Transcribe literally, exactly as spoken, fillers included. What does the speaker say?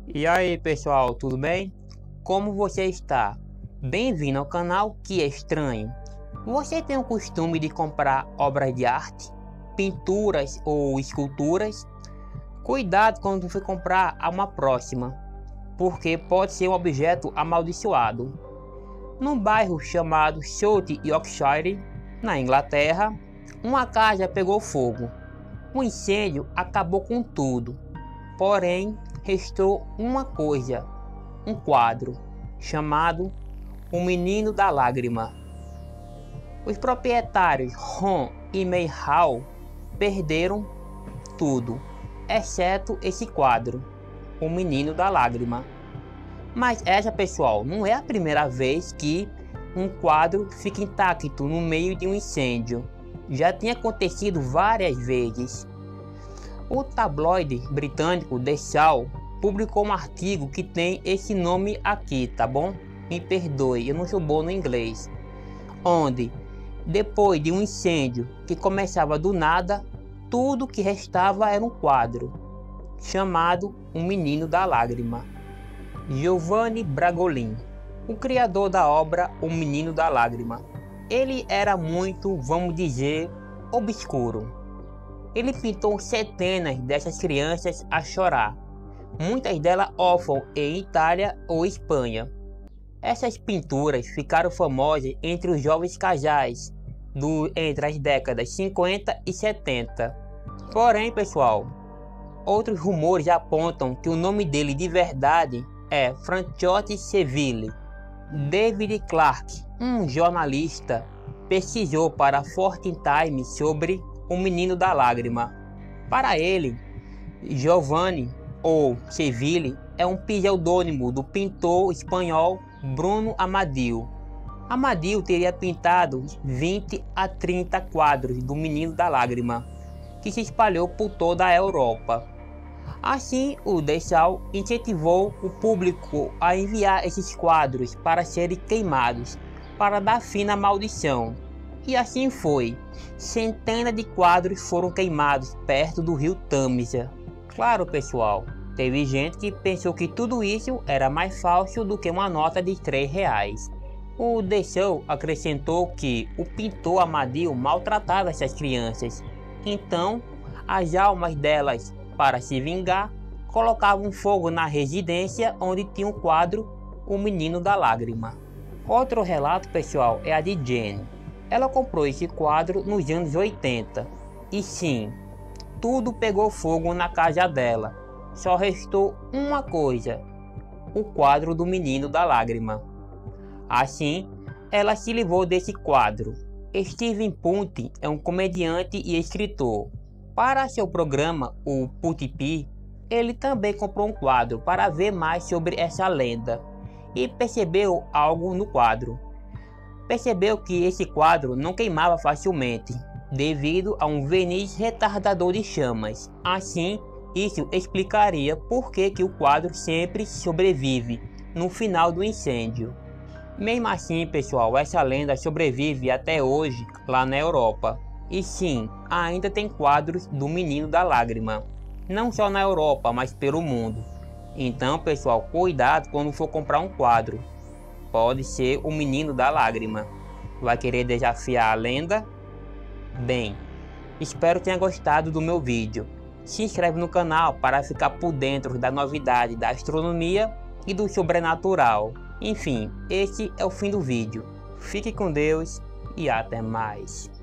E aí pessoal, tudo bem? Como você está? Bem-vindo ao canal Que é Estranho. Você tem o costume de comprar obras de arte, pinturas ou esculturas? Cuidado quando for comprar uma próxima, porque pode ser um objeto amaldiçoado. Num bairro chamado South Yorkshire, na Inglaterra, uma casa pegou fogo. O incêndio acabou com tudo, porém restou uma coisa, um quadro chamado O Menino da Lágrima. Os proprietários Ron e May Hall perderam tudo, exceto esse quadro, O Menino da Lágrima. Mas essa, pessoal, não é a primeira vez que um quadro fica intacto no meio de um incêndio. Já tinha acontecido várias vezes. O tabloide britânico The Sun publicou um artigo que tem esse nome aqui, tá bom? Me perdoe, eu não sou bom no inglês. Onde, depois de um incêndio que começava do nada, tudo que restava era um quadro, chamado O Menino da Lágrima. Giovanni Bragolin, o criador da obra O Menino da Lágrima. Ele era muito, vamos dizer, obscuro. Ele pintou centenas dessas crianças a chorar, muitas delas órfãs em Itália ou Espanha. Essas pinturas ficaram famosas entre os jovens casais do, entre as décadas cinquenta e setenta. Porém, pessoal, outros rumores apontam que o nome dele de verdade é Franciotti Seville. David Clark, um jornalista, pesquisou para a Fortune Times sobre O Menino da Lágrima. Para ele, Giovanni ou Seville é um pseudônimo do pintor espanhol Bruno Amadeu. Amadeu teria pintado vinte a trinta quadros do Menino da Lágrima, que se espalhou por toda a Europa. Assim, o The Sun incentivou o público a enviar esses quadros para serem queimados, para dar fim à maldição. E assim foi. Centenas de quadros foram queimados perto do rio Tâmisa. Claro, pessoal, teve gente que pensou que tudo isso era mais falso do que uma nota de três reais. O The Sun acrescentou que o pintor Amadeu maltratava essas crianças. Então, as almas delas, para se vingar, colocavam fogo na residência onde tinha o quadro O Menino da Lágrima. Outro relato, pessoal, é a de Jenny. Ela comprou esse quadro nos anos oitenta. E sim, tudo pegou fogo na casa dela. Só restou uma coisa, o quadro do Menino da Lágrima. Assim, ela se livrou desse quadro. Steven Punt é um comediante e escritor. Para seu programa, o Putipi, ele também comprou um quadro para ver mais sobre essa lenda e percebeu algo no quadro. Percebeu que esse quadro não queimava facilmente, devido a um verniz retardador de chamas. Assim, isso explicaria por que, que o quadro sempre sobrevive no final do incêndio. Mesmo assim, pessoal, essa lenda sobrevive até hoje lá na Europa. E sim, ainda tem quadros do Menino da Lágrima, não só na Europa, mas pelo mundo. Então, pessoal, cuidado quando for comprar um quadro. Pode ser o Menino da Lágrima. Vai querer desafiar a lenda? Bem, espero que tenha gostado do meu vídeo. Se inscreve no canal para ficar por dentro da novidade da astronomia e do sobrenatural. Enfim, esse é o fim do vídeo. Fique com Deus e até mais.